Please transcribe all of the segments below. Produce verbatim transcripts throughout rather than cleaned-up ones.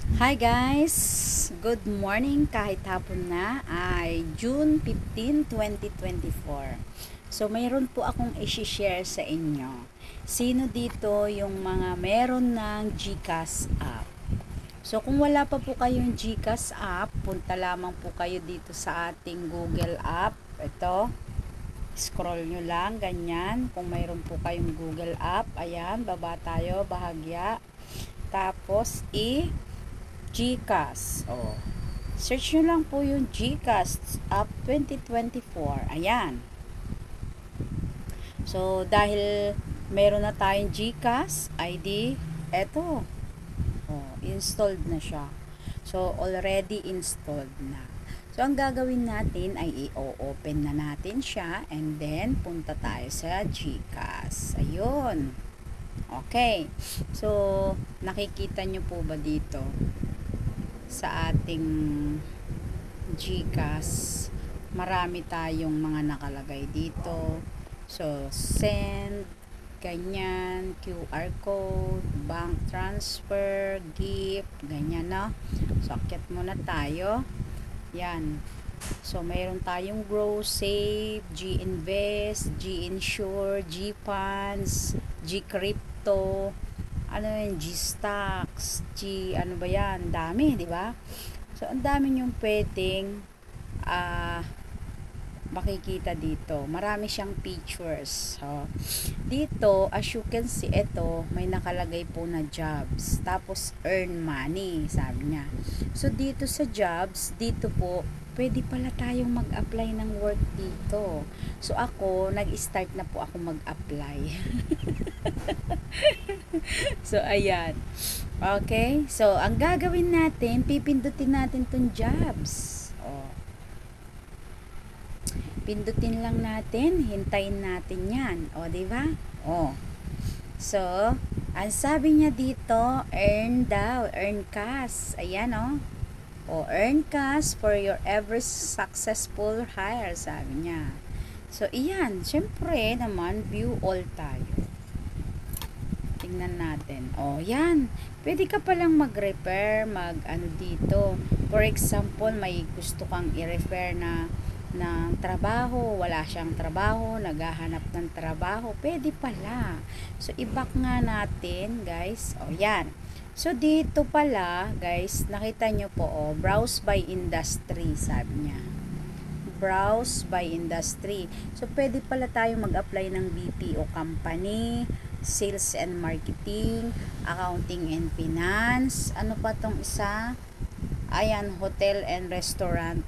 Hi guys! Good morning kahit hapon na ay June fifteenth, twenty twenty-four. So mayroon po akong i-share sa inyo. Sino dito yung mga meron ng GCash app? So kung wala pa po kayong GCash app, punta lamang po kayo dito sa ating Google app. Ito, scroll nyo lang, ganyan. Kung mayroon po kayong Google app, ayan, baba tayo, bahagya. Tapos, i GCash. Oh. Search nyo lang po yung GCash App twenty twenty-four. Ayan. So, dahil meron na tayong GCash I D, eto. Oh, installed na siya. So, already installed na. So, ang gagawin natin ay i-open na natin siya and then punta tayo sa GCash. Ayun. Okay. So, nakikita nyo po ba dito? Sa ating GCash, marami tayong mga nakalagay dito. So, send, ganyan, Q R code, bank transfer, gift, ganyan, no? So, akyat muna tayo. Yan. So, mayroon tayong Grow, Save, G-Invest, G-Insure, G-Funds, G-Crypto, ano yun, G-Stocks, G, ano ba yan, dami, di ba? So, ang dami yung pwedeng uh, makikita dito. Marami siyang features. So, dito, as you can see, ito, may nakalagay po na jobs. Tapos, earn money, sabi niya. So, dito sa jobs, dito po, pwede pala tayong mag-apply ng work dito. So, ako, nag-start na po ako mag-apply. So, ayan. Okay? So, ang gagawin natin, pipindutin natin tong jobs. Oh. Pindutin lang natin, hintayin natin yan. O, diba? O. So, ang sabi niya dito, earn daw, earn cash. Ayan, o. O, earn cash for your every successful hire, sabi niya. So, iyan. Siyempre naman, view all tayo. Tingnan natin. O, yan. Pwede ka palang mag-refer, mag-ano dito. For example, may gusto kang i-refer na ng trabaho, wala siyang trabaho, naghahanap ng trabaho, pwede pala. So, i-back nga natin, guys. O, yan. So, dito pala, guys, nakita nyo po, o, browse by industry, sabi niya. Browse by industry. So, pwede pala tayo mag-apply ng B P O company, sales and marketing, accounting and finance. Ano pa tong isa? Ayan, hotel and restaurant.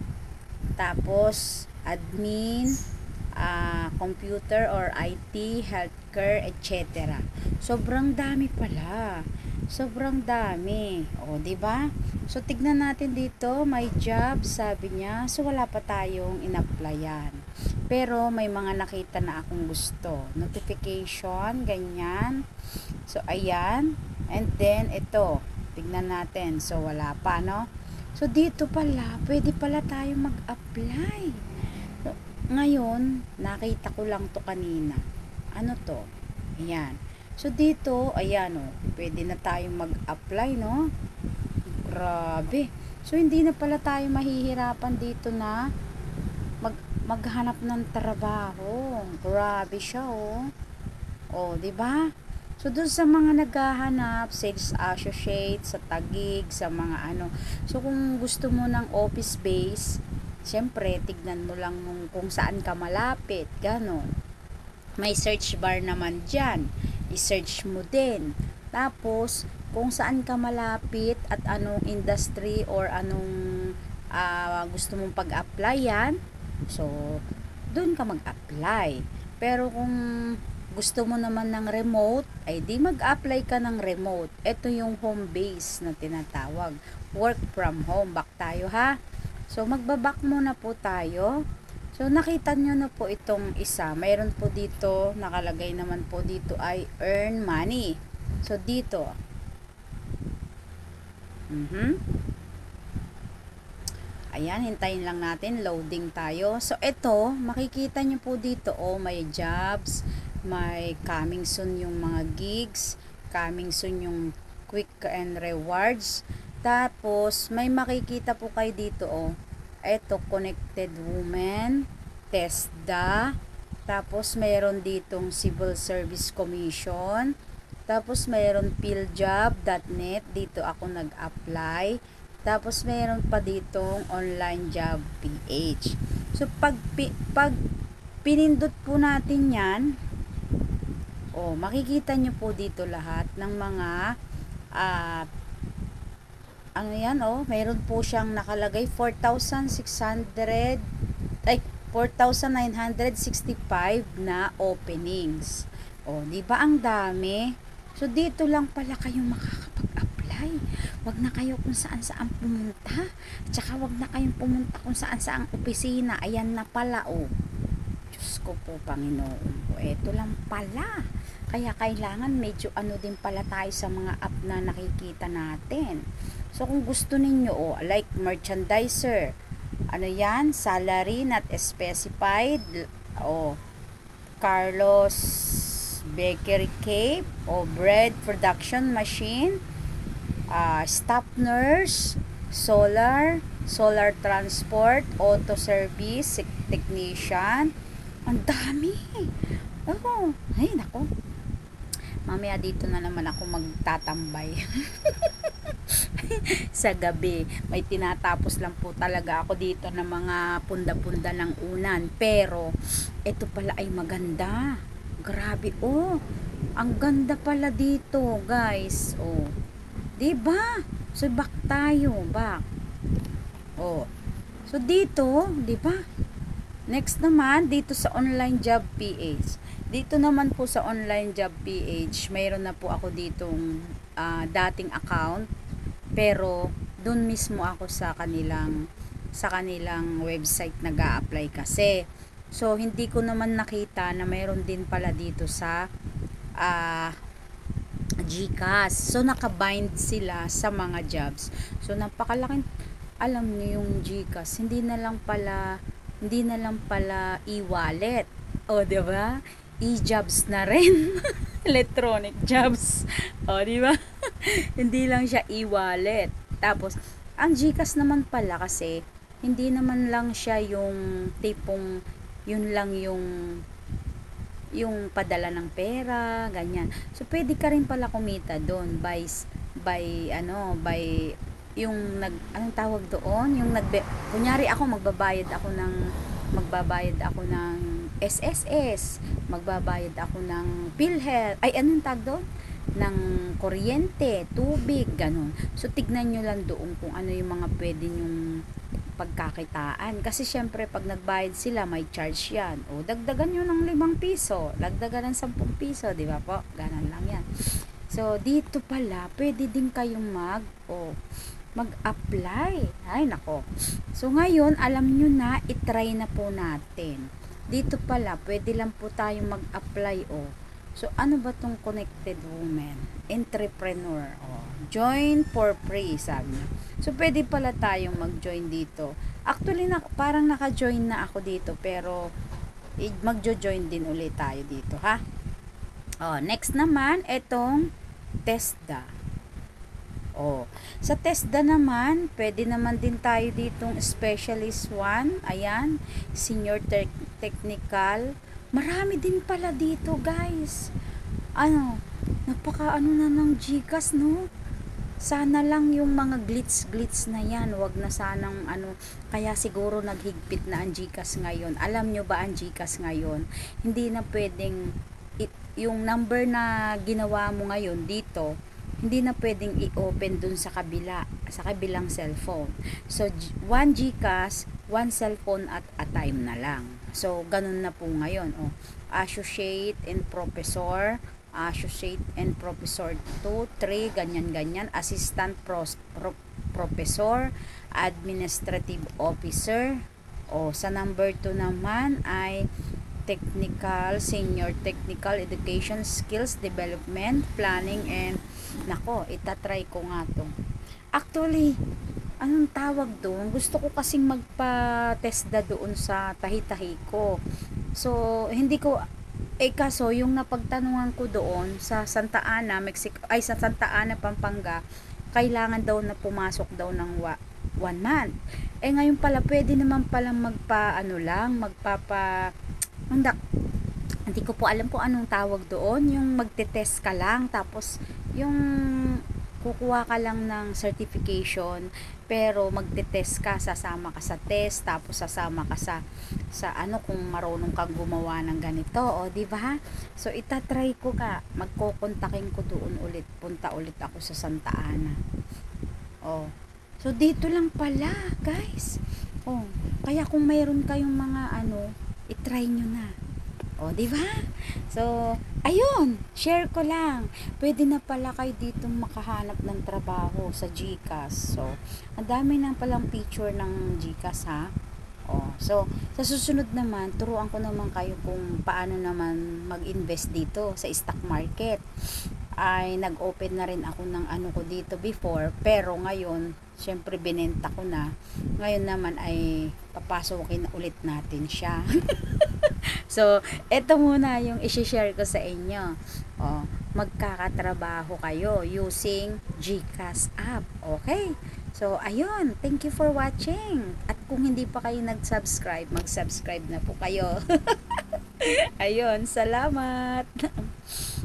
Tapos, admin, uh, computer or I T, healthcare, et cetera. Sobrang dami pala. Sobrang dami. O, diba? So, tignan natin dito. May job, sabi niya. So, wala pa tayong in-applyan. Pero, may mga nakita na akong gusto. Notification, ganyan. So, ayan. And then, ito. Tignan natin. So, wala pa, no? So, dito pala, pwede pala tayo mag-apply. So, ngayon, nakita ko lang to kanina. Ano to? Ayan. So, dito, ayan o, pwede na tayong mag-apply, no? Grabe. So, hindi na pala tayo mahihirapan dito na mag maghanap ng trabaho. Grabe siya, oh. O, diba? So, doon sa mga naghahanap, sales associate, sa tagig, sa mga ano. So, kung gusto mo ng office base, syempre, tignan mo lang kung saan ka malapit. Ganon. May search bar naman dyan. I-search mo din. Tapos, kung saan ka malapit at anong industry or anong uh, gusto mong pag-applyan, so, doon ka mag-apply. Pero kung gusto mo naman ng remote, ay di mag-apply ka ng remote. Ito yung home base na tinatawag. Work from home. Back tayo, ha? So, magbaback muna po tayo. So, nakita nyo na po itong isa. Mayroon po dito, nakalagay naman po dito ay earn money. So, dito. Mm-hmm. Ayan, hintayin lang natin. Loading tayo. So, ito, makikita nyo po dito, oh, may jobs, may coming soon yung mga gigs, coming soon yung quick and rewards, Tapos, may makikita po kayo dito, oh. Ito, Connected Women, TESDA. Tapos, mayroon ditong Civil Service Commission. Tapos, mayroon philjob dot net. Dito ako nag-apply. Tapos, mayroon pa ditong Online Job P H. So, pag, pag pinindot po natin yan, oh, makikita nyo po dito lahat ng mga ah, uh, ano yan, oh, mayroon po siyang nakalagay four thousand six hundred ay four thousand nine hundred sixty-five na openings. Oh, di ba ang dami? So dito lang pala kayo makakapag-apply. Wag na kayo kung saan-saan pumunta. At saka wag na kayong pumunta kung saan-saan opisina. Ayan na pala, oh. Diyos ko po, Panginoon. O, eto lang pala. Kaya kailangan medyo ano din pala tayo sa mga app na nakikita natin. So, kung gusto ninyo, oh, like merchandiser, ano yan, salary not specified, oh, Carlos Bakery Cape, oh, bread production machine, uh, staff nurse, solar, solar transport, auto service, technician, ang dami. Oh, ay, nako. Mamaya dito na naman ako magtatambay. Sa gabi, may tinatapos lang po talaga ako dito ng mga punda-punda ng unan. Pero, ito pala ay maganda. Grabe, oh. Ang ganda pala dito, guys. Oh. Diba? So, back tayo. Back. Oh. So, dito, diba? Next naman, dito sa Online Job P H. Dito naman po sa Online Job P H, mayroon na po ako ditong uh, dating account. Pero doon mismo ako sa kanilang sa kanilang website nag-a-apply kasi. So hindi ko naman nakita na mayroon din pala dito sa uh, GCash. So nakabind sila sa mga jobs. So napakalaking, alam niyo yung GCash, hindi na lang pala hindi na lang pala e-wallet. O, di ba? E-jobs na rin. Electronic jobs. O, di ba? Hindi lang siya e-wallet. Tapos, ang GCash naman pala kasi, hindi naman lang siya yung tipong, yun lang yung, yung padala ng pera, ganyan. So, pwede ka rin pala kumita doon by, by, ano, by, yung nag, anong tawag doon? Yung nagbe, kunyari ako, magbabayad ako ng, magbabayad ako ng S S S, magbabayad ako ng PhilHealth, ay anong tag doon? Ng kuryente, tubig, ganun. So, tignan nyo lang doon kung ano yung mga pwede nyong pagkakitaan. Kasi, syempre, pag nagbayad sila, may charge yan. O, dagdagan nyo ng limang piso, dagdagan ng sampung piso, di ba po? Ganun lang yan. So, dito pala, pwede din kayong mag, o, mag-apply. Ay, nako. So, ngayon, alam nyo na, itry na po natin. Dito pala, pwede lang po tayong mag-apply, o. So, ano ba tong Connected Women? Entrepreneur, o. Join for free, sabi niya. So, pwede pala tayong mag-join dito. Actually, na, parang naka-join na ako dito, pero mag-join din ulit tayo dito, ha? O, next naman, etong TESDA. Oh, sa TESDA naman, pwede naman din tayo ditong specialist one. Ayan, senior te- technical. Marami din pala dito, guys. Ano, napaka ano na ng GCash, no? Sana lang yung mga glitz-glitz na yan, wag na sanang ano, kaya siguro naghigpit na ang GCash ngayon. Alam nyo ba ang GCash ngayon? Hindi na pwedeng, it, yung number na ginawa mo ngayon dito, hindi na pwedeng i-open dun sa kabila, sa kabilang cellphone. So, one GCash, one cellphone at a time na lang. So, ganun na po ngayon. Oh. Associate and Professor, Associate and Professor two, three, ganyan-ganyan. Assistant Pros, Pro, Professor, Administrative Officer. O, sa number two naman ay Technical, Senior Technical Education Skills Development, Planning, and nako, itatry ko nga to. Actually, anong tawag doon? Gusto ko kasing magpa-TESDA doon sa tahi-tahi ko. So, hindi ko, eh kaso, yung napagtanungan ko doon sa Santa Ana, Mexico, ay sa Santa Ana, Pampanga, kailangan daw na pumasok daw ng wa, one month. Eh ngayon pala, pwede naman palang magpa, ano lang, magpapa, hindi, hindi ko po alam kung anong tawag doon, yung magte-test ka lang, tapos yung kukuha ka lang ng certification, pero magte-test ka, sasama ka sa test, tapos sasama ka sa sa ano kung marunong kang gumawa ng ganito, o di ba? So itatry ko ka, magkokontakin ko doon ulit, punta ulit ako sa Santa Ana. Oh. So dito lang pala, guys. Oh, kaya kung mayroon kayong mga ano, i-try nyo na. O, di ba? So, ayun, share ko lang. Pwede na pala kayo dito makahanap ng trabaho sa GCash. So, ang dami nang palang feature ng GCash, ha? O, so, sa susunod naman, turuan ko naman kayo kung paano naman mag-invest dito sa stock market. Ay, nag-open na rin ako ng ano ko dito before, pero ngayon, syempre binenta ko na. Ngayon naman ay papasokin na ulit natin siya. So, eto muna yung i-share ko sa inyo. Oh, magkakatrabaho kayo using GCash app. Okay? So, ayun. Thank you for watching. At kung hindi pa kayo nag-subscribe, mag-subscribe na po kayo. Ayun. Salamat.